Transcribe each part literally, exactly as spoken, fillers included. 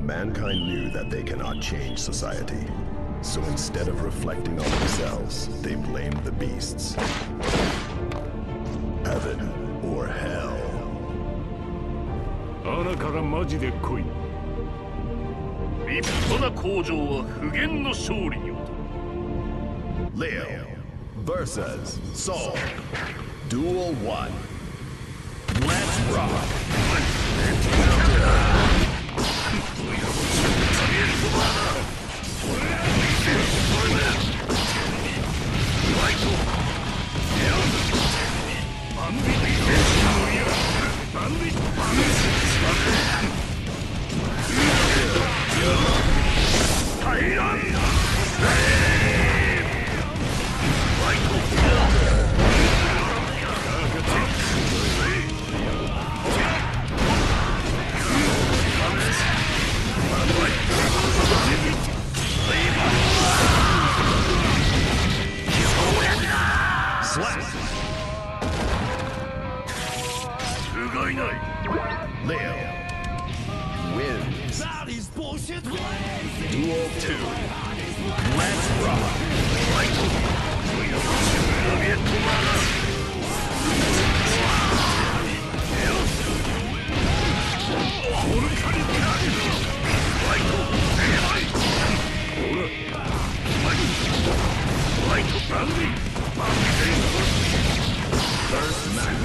Mankind knew that they cannot change society. So instead of reflecting on themselves, they blamed the beasts. Heaven or hell. 穴からマジで来い。立派な工場は不言の勝利によと。 Leo versus Saul. Duel one. Let's rock. Leo wins. Duel two. Let's rock. First match.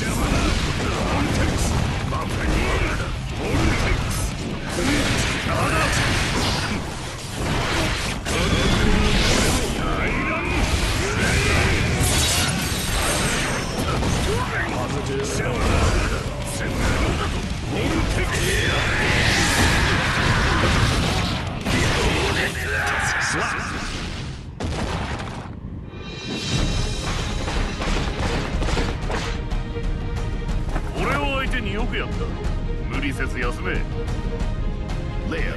Slap. よくやった。無理せず休め。Leo